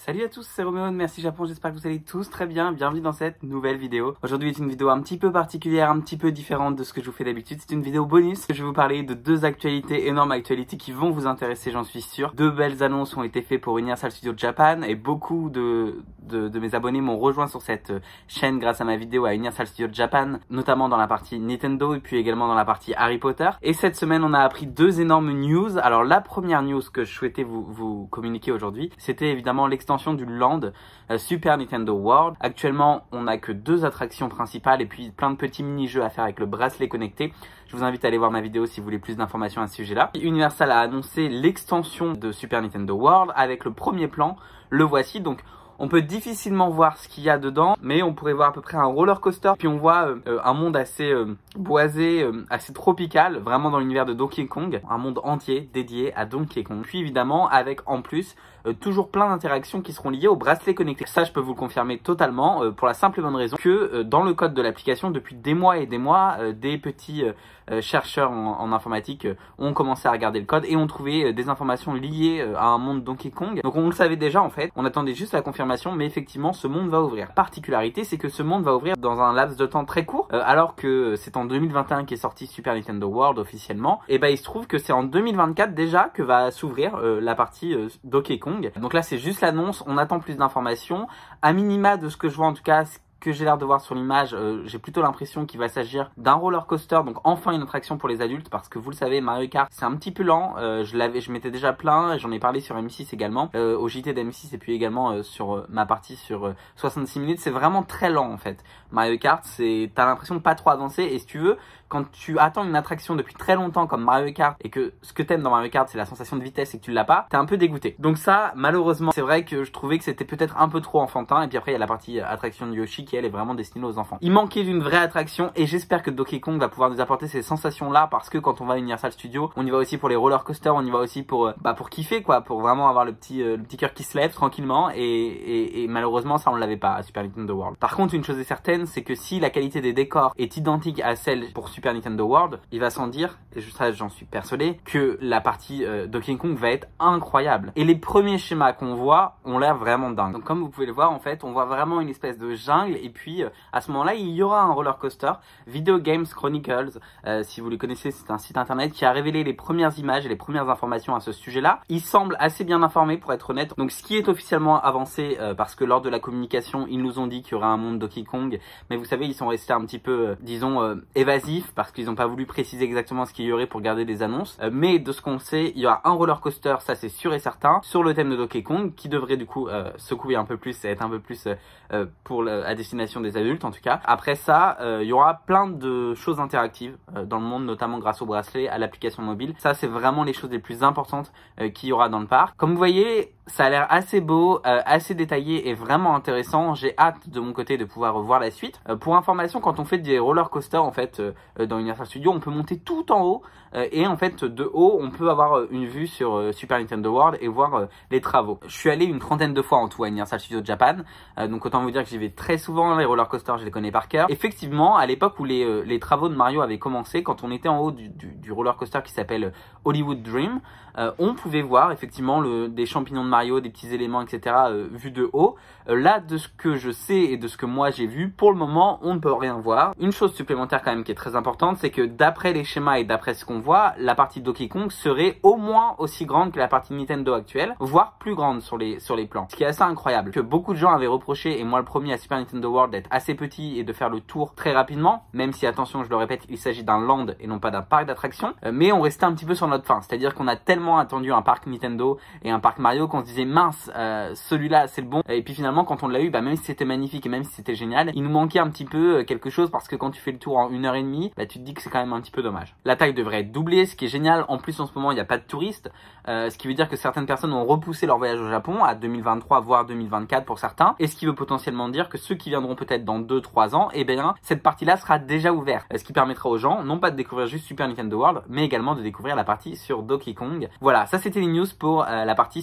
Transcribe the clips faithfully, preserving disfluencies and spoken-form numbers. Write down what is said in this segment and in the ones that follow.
Salut à tous, c'est Roméo de Merci Japon, j'espère que vous allez tous très bien, bienvenue dans cette nouvelle vidéo. Aujourd'hui est une vidéo un petit peu particulière, un petit peu différente de ce que je vous fais d'habitude, c'est une vidéo bonus. Je vais vous parler de deux actualités, énormes actualités qui vont vous intéresser, j'en suis sûr. Deux belles annonces ont été faites pour Universal Studios Japan et beaucoup de, de, de mes abonnés m'ont rejoint sur cette chaîne grâce à ma vidéo à Universal Studios Japan, notamment dans la partie Nintendo et puis également dans la partie Harry Potter. Et cette semaine on a appris deux énormes news. Alors la première news que je souhaitais vous, vous communiquer aujourd'hui, c'était évidemment l'extension du land euh, Super Nintendo World. Actuellement on n'a que deux attractions principales et puis plein de petits mini-jeux à faire avec le bracelet connecté. Je vous invite à aller voir ma vidéo si vous voulez plus d'informations à ce sujet là. Universal a annoncé l'extension de Super Nintendo World avec le premier plan, le voici. Donc on peut difficilement voir ce qu'il y a dedans, mais on pourrait voir à peu près un roller coaster. Puis on voit euh, un monde assez euh, boisé, euh, assez tropical, vraiment dans l'univers de Donkey Kong. Un monde entier dédié à Donkey Kong. Puis évidemment, avec en plus euh, toujours plein d'interactions qui seront liées au bracelet connecté. Ça, je peux vous le confirmer totalement, euh, pour la simple et bonne raison que euh, dans le code de l'application, depuis des mois et des mois, euh, des petits euh, euh, chercheurs en, en informatique euh, ont commencé à regarder le code et ont trouvé euh, des informations liées euh, à un monde Donkey Kong. Donc on le savait déjà en fait, on attendait juste la confirmation. Mais effectivement ce monde va ouvrir. Particularité, c'est que ce monde va ouvrir dans un laps de temps très court, euh, alors que c'est en deux mille vingt et un qu'est sorti Super Nintendo World officiellement. Et bah il se trouve que c'est en deux mille vingt-quatre déjà que va s'ouvrir euh, la partie euh, Donkey Kong. Donc là c'est juste l'annonce, on attend plus d'informations. À minima de ce que je vois en tout cas, que j'ai l'air de voir sur l'image, euh, j'ai plutôt l'impression qu'il va s'agir d'un roller coaster, donc enfin une attraction pour les adultes, parce que vous le savez, Mario Kart c'est un petit peu lent. euh, je l'avais, je m'étais déjà plaint, j'en ai parlé sur M six également, euh, au J T d'M six et puis également euh, sur euh, ma partie sur euh, soixante-six minutes. C'est vraiment très lent en fait. Mario Kart, c'est, t'as l'impression de pas trop avancer, et si tu veux, quand tu attends une attraction depuis très longtemps comme Mario Kart et que ce que t'aimes dans Mario Kart c'est la sensation de vitesse et que tu l'as pas, t'es un peu dégoûté. Donc ça, malheureusement, c'est vrai que je trouvais que c'était peut-être un peu trop enfantin. Et puis après il y a la partie attraction de Yoshi qui elle est vraiment destinée aux enfants. Il manquait d'une vraie attraction et j'espère que Donkey Kong va pouvoir nous apporter ces sensations là, parce que quand on va à Universal Studios, on y va aussi pour les roller coasters, on y va aussi pour bah pour kiffer quoi, pour vraiment avoir le petit euh, le petit cœur qui se lève tranquillement, et, et, et malheureusement ça on l'avait pas à Super Nintendo World. Par contre une chose est certaine, c'est que si la qualité des décors est identique à celle pour Super Nintendo World, il va sans dire, et ça j'en suis persuadé, que la partie euh, Donkey Kong va être incroyable. Et les premiers schémas qu'on voit ont l'air vraiment dingues. Donc comme vous pouvez le voir en fait, on voit vraiment une espèce de jungle, et puis euh, à ce moment là il y aura un roller coaster. Video Games Chronicles, euh, si vous les connaissez, c'est un site internet qui a révélé les premières images et les premières informations à ce sujet là. Il semble assez bien informé pour être honnête. Donc ce qui est officiellement avancé, euh, parce que lors de la communication ils nous ont dit qu'il y aura un monde Donkey Kong, mais vous savez ils sont restés un petit peu euh, disons euh, évasifs, parce qu'ils n'ont pas voulu préciser exactement ce qu'il y aurait pour garder des annonces. Euh, mais de ce qu'on sait, il y aura un roller coaster, ça c'est sûr et certain, sur le thème de Donkey Kong, qui devrait du coup euh, secouer un peu plus et être un peu plus euh, euh, pour le, à destination des adultes en tout cas. Après ça, euh, il y aura plein de choses interactives euh, dans le monde, notamment grâce au bracelet, à l'application mobile. Ça c'est vraiment les choses les plus importantes euh, qu'il y aura dans le parc. Comme vous voyez, ça a l'air assez beau, euh, assez détaillé et vraiment intéressant. J'ai hâte de mon côté de pouvoir voir la suite. Euh, pour information, quand on fait des roller coasters en fait euh, dans Universal Studios, on peut monter tout en haut, euh, et en fait de haut on peut avoir euh, une vue sur euh, Super Nintendo World et voir euh, les travaux. Je suis allé une trentaine de fois en tout à Universal Studios Japan, euh, donc autant vous dire que j'y vais très souvent. Les roller coasters je les connais par cœur. Effectivement à l'époque où les, euh, les travaux de Mario avaient commencé, quand on était en haut du, du, du roller coaster qui s'appelle Hollywood Dream, euh, on pouvait voir effectivement le, des champignons de Mario, des petits éléments etc euh, vus de haut. Euh, là de ce que je sais et de ce que moi j'ai vu, pour le moment on ne peut rien voir. Une chose supplémentaire quand même qui est très importante, c'est que d'après les schémas et d'après ce qu'on voit, la partie Donkey Kong serait au moins aussi grande que la partie Nintendo actuelle, voire plus grande sur les, sur les plans. Ce qui est assez incroyable, que beaucoup de gens avaient reproché, et moi le premier à Super Nintendo World, d'être assez petit et de faire le tour très rapidement, même si attention je le répète, il s'agit d'un land et non pas d'un parc d'attractions, euh, mais on restait un petit peu sur notre faim, c'est-à-dire qu'on a tellement attendu un parc Nintendo et un parc Mario qu'on se disait mince, euh, celui-là c'est le bon, et puis finalement quand on l'a eu, bah, même si c'était magnifique et même si c'était génial, il nous manquait un petit peu euh, quelque chose, parce que quand tu fais le tour en une heure et demie, bah, tu te dis que c'est quand même un petit peu dommage. La taille devrait être doublée, ce qui est génial. En plus en ce moment il n'y a pas de touristes, euh, ce qui veut dire que certaines personnes ont repoussé leur voyage au Japon à deux mille vingt-trois voire deux mille vingt-quatre pour certains, et ce qui veut potentiellement dire que ceux qui viendront peut-être dans deux trois ans, et eh bien cette partie là sera déjà ouverte, ce qui permettra aux gens non pas de découvrir juste Super Nintendo World, mais également de découvrir la partie sur Donkey Kong. Voilà, ça c'était les news pour euh, la partie Super Nintendo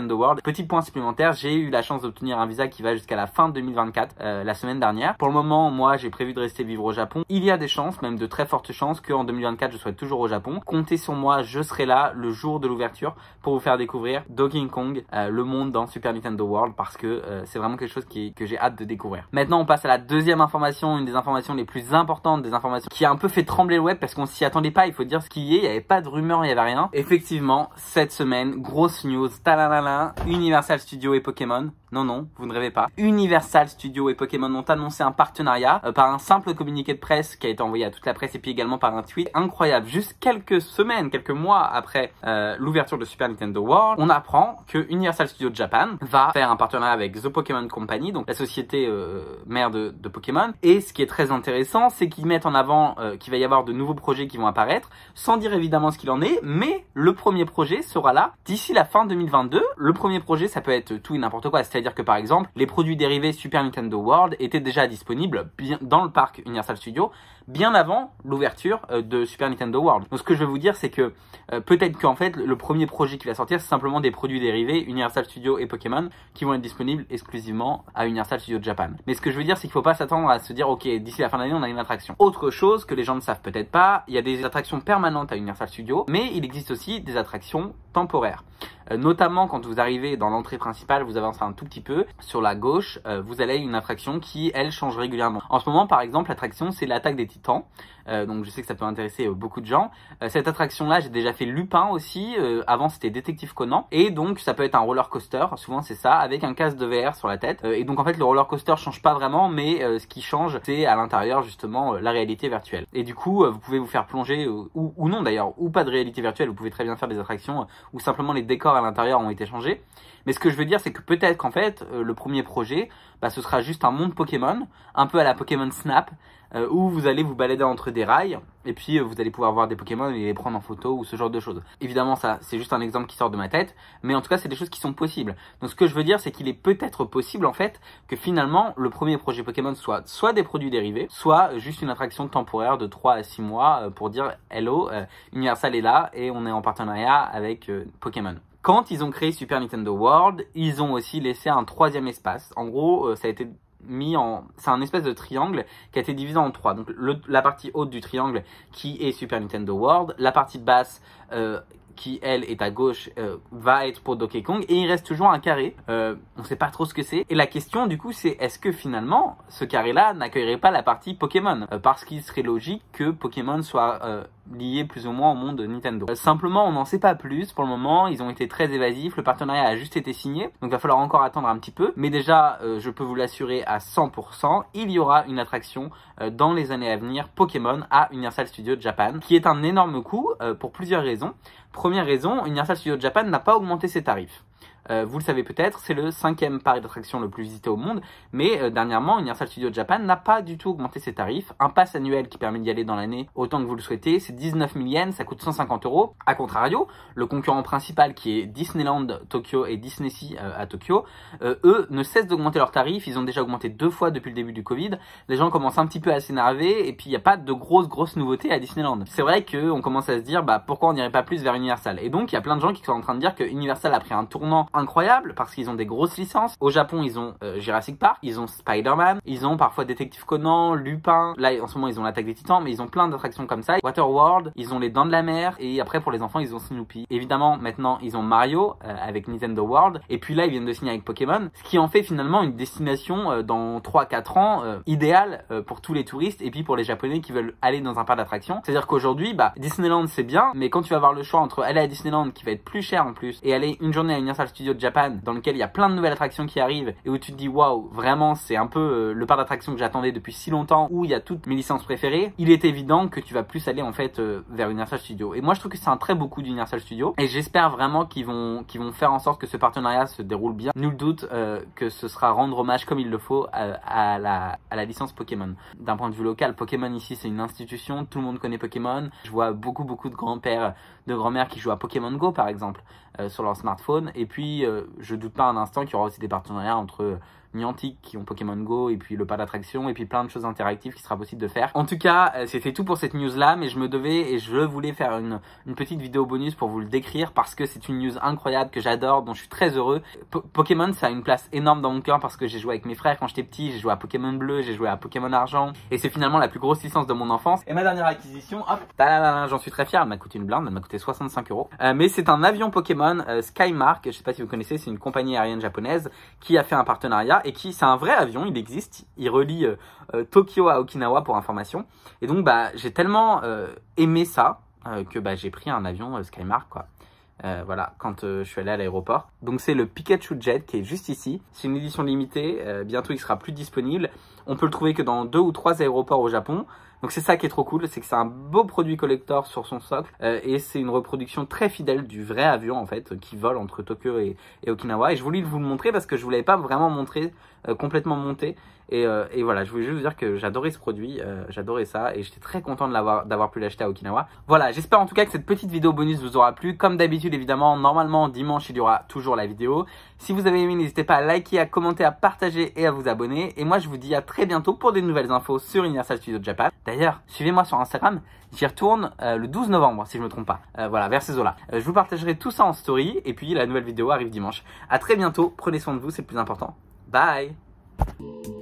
Nintendo World. Petit point supplémentaire, j'ai eu la chance d'obtenir un visa qui va jusqu'à la fin deux mille vingt-quatre, euh, la semaine dernière. Pour le moment, moi, j'ai prévu de rester vivre au Japon. Il y a des chances, même de très fortes chances, qu'en deux mille vingt-quatre, je sois toujours au Japon. Comptez sur moi, je serai là le jour de l'ouverture pour vous faire découvrir Donkey Kong, euh, le monde dans Super Nintendo World, parce que euh, c'est vraiment quelque chose qui, que j'ai hâte de découvrir. Maintenant, on passe à la deuxième information, une des informations les plus importantes, des informations qui a un peu fait trembler le web parce qu'on s'y attendait pas. Il faut dire ce qu'il y est, il n'y avait pas de rumeurs, il n'y avait rien. Effectivement, cette semaine, grosse news, talalala, Universal Studios et Pokémon. Non, non, vous ne rêvez pas. Universal Studios et Pokémon ont annoncé un partenariat euh, par un simple communiqué de presse qui a été envoyé à toute la presse et puis également par un tweet incroyable. Juste quelques semaines, quelques mois après euh, l'ouverture de Super Nintendo World, on apprend que Universal Studios Japan va faire un partenariat avec The Pokémon Company, donc la société euh, mère de, de Pokémon. Et ce qui est très intéressant, c'est qu'ils mettent en avant euh, qu'il va y avoir de nouveaux projets qui vont apparaître, sans dire évidemment ce qu'il en est, mais le premier projet sera là d'ici la fin deux mille vingt-deux. Le premier projet, ça peut être tout et n'importe quoi, c'est-à-dire que par exemple, les produits dérivés Super Nintendo World étaient déjà disponibles bien dans le parc Universal Studios bien avant l'ouverture euh, de Super Nintendo World. Donc ce que je veux vous dire, c'est que euh, peut-être qu'en fait, le premier projet qui va sortir, c'est simplement des produits dérivés Universal Studios et Pokémon qui vont être disponibles exclusivement à Universal Studios Japan. Mais ce que je veux dire, c'est qu'il ne faut pas s'attendre à se dire, ok, d'ici la fin de l'année, on a une attraction. Autre chose que les gens ne savent peut-être pas, il y a des attractions permanentes à Universal Studios, mais il existe aussi des attractions temporaires. Euh, notamment quand vous arrivez dans l'entrée principale, vous avancez un tout petit peu, sur la gauche, euh, vous allez à une attraction qui, elle, change régulièrement. En ce moment, par exemple, l'attraction, c'est l'attaque des titans. Euh, donc je sais que ça peut intéresser euh, beaucoup de gens. Euh, cette attraction-là, j'ai déjà fait Lupin aussi. Euh, avant, c'était Détective Conan. Et donc, ça peut être un roller coaster. Souvent, c'est ça, avec un casque de V R sur la tête. Euh, et donc, en fait, le roller coaster change pas vraiment, mais euh, ce qui change, c'est à l'intérieur, justement, euh, la réalité virtuelle. Et du coup, euh, vous pouvez vous faire plonger, euh, ou, ou non d'ailleurs, ou pas de réalité virtuelle. Vous pouvez très bien faire des attractions euh, où simplement les décors à l'intérieur ont été changés. Mais ce que je veux dire, c'est que peut-être qu'en fait, euh, le premier projet, bah, ce sera juste un monde Pokémon, un peu à la Pokémon Snap, euh, où vous allez vous balader entre des rails, et puis euh, vous allez pouvoir voir des Pokémon et les prendre en photo, ou ce genre de choses. Évidemment, ça, c'est juste un exemple qui sort de ma tête, mais en tout cas, c'est des choses qui sont possibles. Donc ce que je veux dire, c'est qu'il est peut-être possible, en fait, que finalement, le premier projet Pokémon soit soit des produits dérivés, soit juste une attraction temporaire de trois à six mois, euh, pour dire « Hello, euh, Universal est là, et on est en partenariat avec euh, Pokémon ». Quand ils ont créé Super Nintendo World, ils ont aussi laissé un troisième espace. En gros, euh, ça a été mis en... C'est un espèce de triangle qui a été divisé en trois. Donc le, la partie haute du triangle qui est Super Nintendo World, la partie basse euh, qui elle est à gauche euh, va être pour Donkey Kong, et il reste toujours un carré. Euh, on sait pas trop ce que c'est. Et la question du coup c'est, est-ce que finalement ce carré là n'accueillerait pas la partie Pokémon, euh, parce qu'il serait logique que Pokémon soit euh, lié plus ou moins au monde de Nintendo. Euh, simplement on n'en sait pas plus pour le moment. Ils ont été très évasifs, le partenariat a juste été signé, donc il va falloir encore attendre un petit peu. Mais déjà euh, je peux vous l'assurer à cent pour cent, il y aura une attraction euh, dans les années à venir Pokémon à Universal Studios Japan, qui est un énorme coup euh, pour plusieurs raisons. Première raison, Universal Studios Japan n'a pas augmenté ses tarifs. Euh, vous le savez peut-être, c'est le cinquième parc d'attractions le plus visité au monde, mais euh, dernièrement, Universal Studios Japan n'a pas du tout augmenté ses tarifs. Un pass annuel qui permet d'y aller dans l'année autant que vous le souhaitez, c'est dix-neuf mille yens, ça coûte cent cinquante euros. A contrario, le concurrent principal qui est Disneyland Tokyo et Disney Sea euh, à Tokyo, euh, eux ne cessent d'augmenter leurs tarifs. Ils ont déjà augmenté deux fois depuis le début du Covid. Les gens commencent un petit peu à s'énerver, et puis il n'y a pas de grosses grosses nouveautés à Disneyland. C'est vrai qu'on commence à se dire, bah pourquoi on n'irait pas plus vers Universal? Et donc il y a plein de gens qui sont en train de dire que Universal a pris un tournant incroyable parce qu'ils ont des grosses licences. Au Japon, ils ont euh, Jurassic Park, ils ont Spider-Man, ils ont parfois Détective Conan, Lupin. Là, en ce moment, ils ont l'attaque des titans, mais ils ont plein d'attractions comme ça. Waterworld, ils ont les Dents de la Mer, et après, pour les enfants, ils ont Snoopy. Évidemment, maintenant, ils ont Mario euh, avec Nintendo World, et puis là, ils viennent de signer avec Pokémon, ce qui en fait finalement une destination euh, dans trois à quatre ans euh, idéale euh, pour tous les touristes, et puis pour les Japonais qui veulent aller dans un parc d'attractions. C'est-à-dire qu'aujourd'hui, bah, Disneyland, c'est bien, mais quand tu vas avoir le choix entre aller à Disneyland, qui va être plus cher en plus, et aller une journée à Universal Studios Japan, dans lequel il y a plein de nouvelles attractions qui arrivent, et où tu te dis waouh, vraiment c'est un peu euh, le parc d'attractions que j'attendais depuis si longtemps, où il y a toutes mes licences préférées, il est évident que tu vas plus aller en fait euh, vers Universal Studios. Et moi je trouve que c'est un très beau coup d'Universal Studios, et j'espère vraiment qu'ils vont, qu'ils vont faire en sorte que ce partenariat se déroule bien. Nul doute euh, que ce sera rendre hommage comme il le faut à, à, la, à la licence Pokémon. D'un point de vue local, Pokémon ici c'est une institution, tout le monde connaît Pokémon. Je vois beaucoup beaucoup de grands-pères, de grand-mères qui jouent à Pokémon Go par exemple euh, sur leur smartphone, et puis euh, je doute pas un instant qu'il y aura aussi des partenariats entre Niantic qui ont Pokémon Go et puis le parc d'attraction et puis plein de choses interactives qui sera possible de faire. En tout cas, euh, c'était tout pour cette news là, mais je me devais et je voulais faire une, une petite vidéo bonus pour vous le décrire parce que c'est une news incroyable que j'adore, dont je suis très heureux. Po Pokémon, ça a une place énorme dans mon cœur parce que j'ai joué avec mes frères quand j'étais petit, j'ai joué à Pokémon Bleu, j'ai joué à Pokémon Argent et c'est finalement la plus grosse licence de mon enfance. Et ma dernière acquisition, hop, j'en suis très fier, elle m'a coûté une blinde, elle m'a coûté soixante-cinq euros. Euh, mais c'est un avion Pokémon euh, Skymark, je sais pas si vous connaissez, c'est une compagnie aérienne japonaise qui a fait un partenariat et qui, c'est un vrai avion, il existe, il relie euh, euh, Tokyo à Okinawa pour information. Et donc bah j'ai tellement euh, aimé ça euh, que bah j'ai pris un avion euh, Skymark quoi. Euh, voilà, quand euh, je suis allé à l'aéroport. Donc c'est le Pikachu Jet qui est juste ici. C'est une édition limitée, euh, bientôt il sera plus disponible. On peut le trouver que dans deux ou trois aéroports au Japon. Donc c'est ça qui est trop cool, c'est que c'est un beau produit collector sur son socle euh, et c'est une reproduction très fidèle du vrai avion en fait qui vole entre Tokyo et, et Okinawa. Et je voulais vous le montrer parce que je ne vous l'avais pas vraiment montré euh, complètement monté. Et, euh, et voilà, je voulais juste vous dire que j'adorais ce produit, euh, j'adorais ça et j'étais très content de l'avoir, d'avoir pu l'acheter à Okinawa. Voilà, j'espère en tout cas que cette petite vidéo bonus vous aura plu. Comme d'habitude évidemment, normalement dimanche il y aura toujours la vidéo. Si vous avez aimé, n'hésitez pas à liker, à commenter, à partager et à vous abonner. Et moi je vous dis à très bientôt pour des nouvelles infos sur Universal Studios Japan. D'ailleurs, suivez-moi sur Instagram, j'y retourne euh, le douze novembre si je me trompe pas. Euh, voilà, vers ces eaux-là. Euh, je vous partagerai tout ça en story et puis la nouvelle vidéo arrive dimanche. À très bientôt, prenez soin de vous, c'est le plus important. Bye.